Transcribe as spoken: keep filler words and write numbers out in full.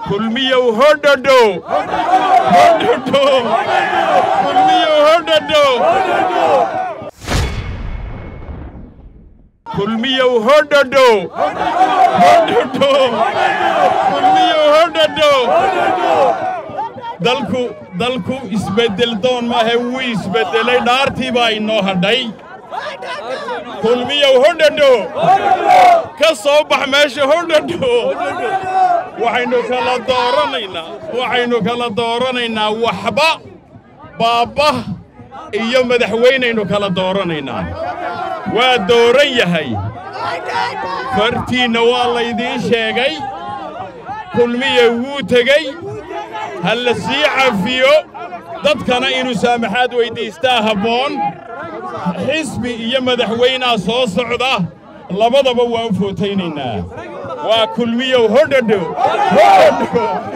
كلمية وهددو هددو كلمية وهددو كلمية وهددو هددو كلمية وهددو دلكو دلكو اسبدل دون ما هو اسبدل نارتي باي نو هداي كلمية وهددو كصوبح ماشي هددو وحينو كلا دورانينا وحينو كلا دورانينا وحبا بابا iyo madaxweynaynu kala dooranayna waa dooran yahay fartiina waa la idin sheegay kulmiye wuu tagay hal si cafiyo dadkana inuu saamaxaad weydiistaa haboon xisbi iyo madaxweynaha soo socda labadaba waan footaynayna waa kulmiye hodhadho hodhadho